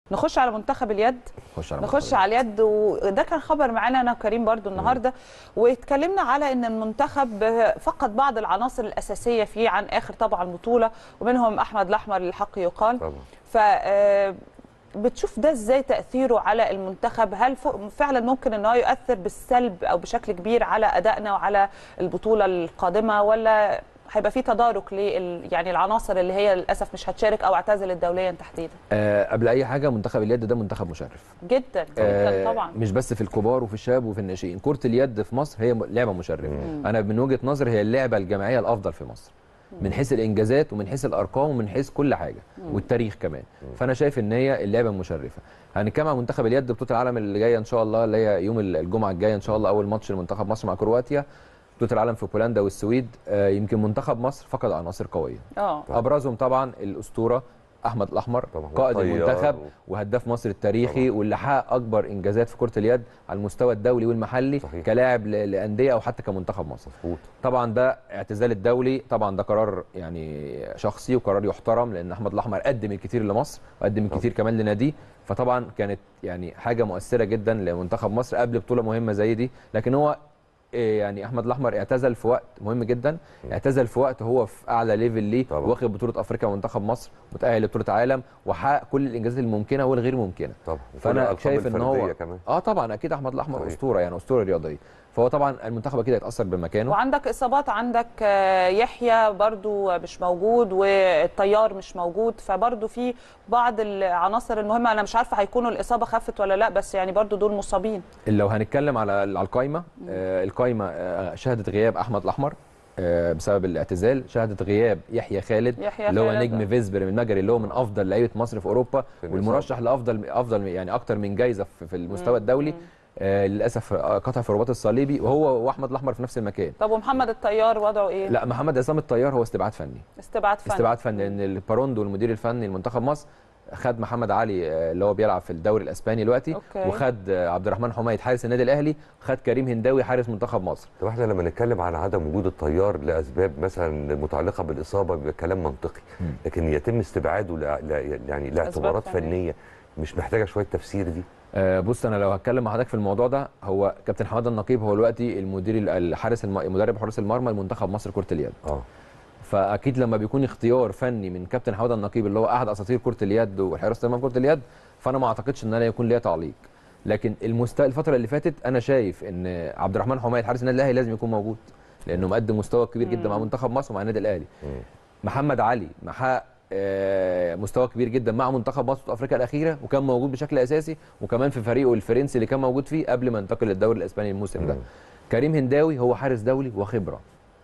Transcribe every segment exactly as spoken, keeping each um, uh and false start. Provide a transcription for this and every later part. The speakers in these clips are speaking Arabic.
نخش على منتخب اليد. نخش على نخش على اليد، وده كان خبر معانا انا وكريم برضو النهارده، واتكلمنا على ان المنتخب فقد بعض العناصر الاساسيه فيه عن اخر طبعا بطوله، ومنهم احمد الاحمر للحق يقال. طبعا. ف بتشوف ده ازاي تاثيره على المنتخب؟ هل فعلا ممكن ان هو يؤثر بالسلب او بشكل كبير على ادائنا وعلى البطوله القادمه، ولا هيبقى في تدارك لل يعني العناصر اللي هي للاسف مش هتشارك او اعتزلت دوليا تحديدا؟ آه قبل اي حاجه منتخب اليد ده منتخب مشرف جدا جدا. آه طبعا مش بس في الكبار وفي الشباب وفي الناشئين، كره اليد في مصر هي لعبه مشرفه. مم. انا من وجهه نظري هي اللعبه الجماعيه الافضل في مصر من حيث الانجازات ومن حيث الارقام ومن حيث كل حاجه والتاريخ كمان. فانا شايف ان هي اللعبه المشرفه. هنتكلم عن منتخب اليد بطوله العالم اللي جايه ان شاء الله، اللي هي يوم الجمعه الجايه ان شاء الله، اول ماتش لمنتخب مصر مع كرواتيا، بطوله العالم في بولندا والسويد. آه يمكن منتخب مصر فقد عناصر قويه، اه ابرزهم طبعا الاسطوره احمد الاحمر، قائد المنتخب وهداف مصر التاريخي، طبعا. واللي حقق اكبر انجازات في كره اليد على المستوى الدولي والمحلي. صحيح. كلاعب لانديه او حتى كمنتخب مصر. مظبوط. طبعا ده اعتزال الدولي، طبعا ده قرار يعني شخصي وقرار يحترم، لان احمد الاحمر قدم الكثير لمصر وقدم الكثير كمان لناديه، فطبعا كانت يعني حاجه مؤثره جدا لمنتخب مصر قبل بطوله مهمه زي دي. لكن هو يعني احمد الاحمر اعتزل في وقت مهم جدا، اعتزل في وقت هو في اعلى ليفل ليه، واخد بطوله افريقيا ومنتخب مصر، متاهل لبطوله عالم، وحقق كل الانجازات الممكنه والغير ممكنه. طبعا. فانا شايف ان هو كمان. اه طبعا اكيد احمد الاحمر اسطوره، يعني اسطوره رياضيه، فهو طبعا المنتخب اكيد هيتاثر بمكانه. وعندك اصابات، عندك يحيى برضو مش موجود والطيار مش موجود، فبرضو في بعض العناصر المهمه. انا مش عارفه هيكونوا الاصابه خفت ولا لا، بس يعني برضو دول مصابين. لو هنتكلم على على القايمه، آه القايمه آه شهدت غياب احمد الاحمر آه بسبب الاعتزال، شهدت غياب يحيى خالد يحيى اللي هو خالد. نجم فيسبر من المجري، اللي هو من افضل لعيبه مصر في اوروبا والمرشح لافضل افضل يعني اكتر من جايزه في المستوى الدولي. آه للاسف قطع في الرباط الصليبي، وهو واحمد الاحمر في نفس المكان. طب ومحمد الطيار وضعه ايه؟ لا، محمد عصام الطيار هو استبعاد فني. استبعاد فني استبعاد فني لان الباروندو المدير الفني لمنتخب مصر خد محمد علي اللي هو بيلعب في الدوري الاسباني دلوقتي، أوكي. وخد عبد الرحمن حميد حارس النادي الاهلي، خد كريم هنداوي حارس منتخب مصر. طب احنا لما نتكلم عن عدم وجود الطيار لاسباب مثلا متعلقه بالاصابه بيبقى كلام منطقي، لكن يتم استبعاده ل... ل... يعني لاعتبارات فنيه مش محتاجه شويه تفسير دي؟ آه بص، انا لو هتكلم مع حضرتك في الموضوع ده، هو كابتن حماده النقيب هو دلوقتي المدير الحارس الم... مدرب حراس المرمى لمنتخب مصر كره اليد. اه فاكيد لما بيكون اختيار فني من كابتن حماده النقيب اللي هو احد اساطير كره اليد وحراسه المرمى كره اليد، فانا ما اعتقدش ان انا يكون ليا تعليق. لكن المستوى الفتره اللي فاتت انا شايف ان عبد الرحمن حميد حارس النادي الاهلي لازم يكون موجود، لانه مقدم مستوى كبير جدا مع منتخب مصر ومع النادي الاهلي. محمد علي محقق مستوى كبير جدا مع منتخب مصر في افريقيا الاخيره، وكان موجود بشكل اساسي، وكمان في فريقه الفرنسي اللي كان موجود فيه قبل ما ينتقل للدوري الاسباني الموسم ده. كريم هنداوي هو حارس دولي وخبره،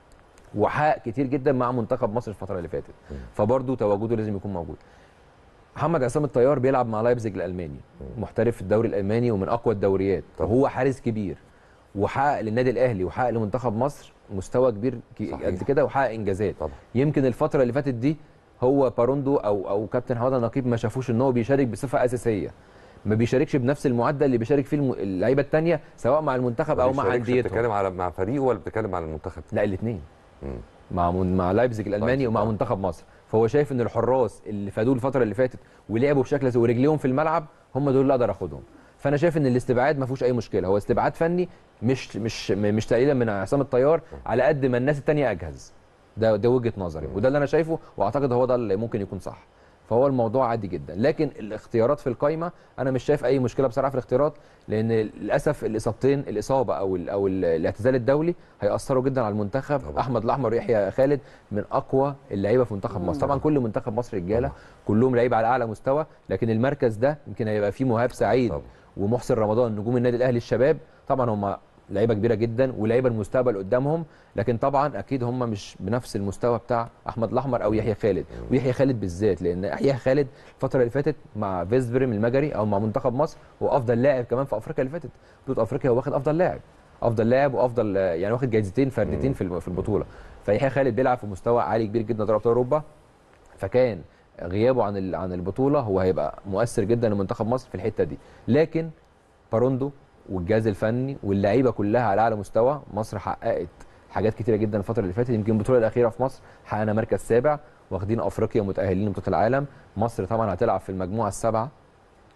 وحقق كتير جدا مع منتخب مصر الفتره اللي فاتت، فبرضه تواجده لازم يكون موجود. محمد عصام الطيار بيلعب مع لايبزيج الالماني، محترف في الدوري الالماني ومن اقوى الدوريات، وهو حارس كبير وحقق للنادي الاهلي وحقق لمنتخب مصر مستوى كبير قد كده وحقق انجازات. طبعا. يمكن الفتره اللي فاتت دي هو باروندو او او كابتن حماده النقيب ما شافوش ان هو بيشارك بصفه اساسيه، ما بيشاركش بنفس المعدل اللي بيشارك فيه اللعيبه الثانيه سواء مع المنتخب او مع انديته. بتتكلم على مع فريقه ولا بتتكلم على المنتخب؟ لا، الاثنين، مع مع لايبزيج الالماني ومع منتخب مصر. فهو شايف ان الحراس اللي فادوه الفتره اللي فاتت ولعبوا بشكل اساسي ورجليهم في الملعب هم دول اللي اقدر اخدهم. فانا شايف ان الاستبعاد ما فيهوش اي مشكله، هو استبعاد فني مش مش مش تقليلا من عصام الطيار، على قد ما الناس الثانيه اجهز. ده ده وجهه نظري وده اللي انا شايفه، واعتقد هو ده اللي ممكن يكون صح. فهو الموضوع عادي جدا، لكن الاختيارات في القايمه انا مش شايف اي مشكله بصراحه في الاختيارات، لان للاسف الاصابتين، الاصابه او ال او ال الاعتزال الدولي هياثروا جدا على المنتخب. طبعا. احمد الاحمر ويحيى خالد من اقوى اللعيبه في منتخب مصر، طبعا كل منتخب مصر رجاله كلهم لعيبه على اعلى مستوى، لكن المركز ده يمكن هيبقى فيه مهاب سعيد طبعا. ومحسن رمضان نجوم النادي الاهلي الشباب، طبعا هم لعيبه كبيره جدا ولعيبه المستقبل قدامهم، لكن طبعا اكيد هم مش بنفس المستوى بتاع احمد الاحمر او يحيى خالد، ويحيى خالد بالذات، لان يحيى خالد الفتره اللي فاتت مع فيسبرم المجري او مع منتخب مصر هو افضل لاعب كمان في افريقيا اللي فاتت، بطوله افريقيا هو واخد افضل لاعب، افضل لاعب وافضل يعني واخد جايزتين فردتين في في البطوله. فيحيى خالد بيلعب في مستوى عالي كبير جدا دوري ابطال اوروبا، فكان غيابه عن عن البطوله هو هيبقى مؤثر جدا لمنتخب مصر في الحته دي. لكن باروندو والجهاز الفني واللعيبه كلها على اعلى مستوى، مصر حققت حاجات كتيره جدا الفتره اللي فاتت. يمكن البطوله الاخيره في مصر حققنا مركز سابع، واخدين افريقيا متاهلين لبطوله العالم. مصر طبعا هتلعب في المجموعه السابعه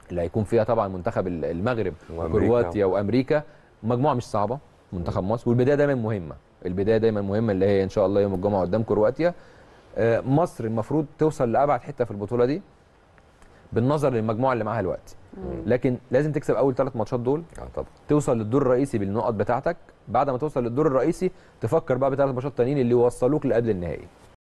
اللي هيكون فيها طبعا منتخب المغرب وأمريكا. وكرواتيا وامريكا. مجموعه مش صعبه منتخب مصر، والبدايه دايما مهمه، البدايه دايما مهمه اللي هي ان شاء الله يوم الجمعه قدام كرواتيا. آه، مصر المفروض توصل لابعد حته في البطوله دي بالنظر للمجموعه اللي معاها دلوقتي، لكن لازم تكسب اول ثلاث ماتشات دول، اه طبعا توصل للدور الرئيسي بالنقط بتاعتك. بعد ما توصل للدور الرئيسي تفكر بقى بثلاث ماتشات تانيين اللي يوصلوك لقبل النهائي.